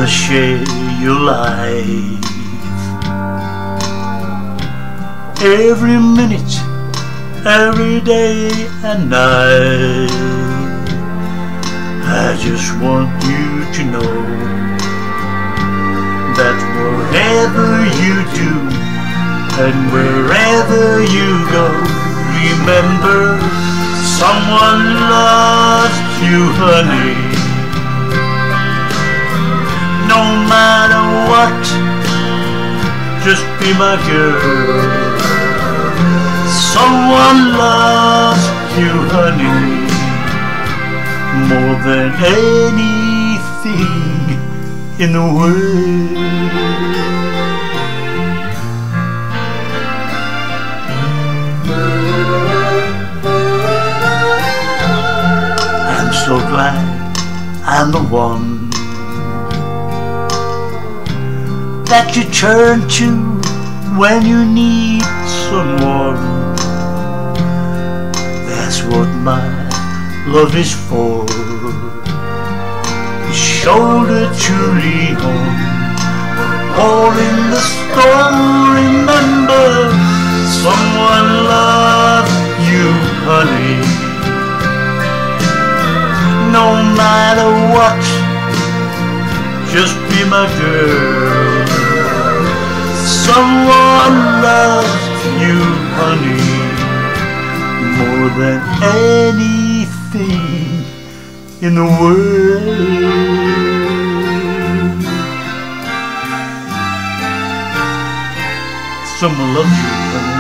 share your life. Every minute, every day and night, I just want you to know that whatever you do and wherever you go, remember someone loves you, honey. No matter what, just be my girl. Someone loves you, honey, more than anything in the world. I'm so glad I'm the one that you turn to when you need someone. That's what my love is for, a shoulder to lean on, all in the storm. Remember, someone loves you, honey. No matter what, just be my girl. Someone loves you, honey, more than anything in the world. Someone loves you, honey.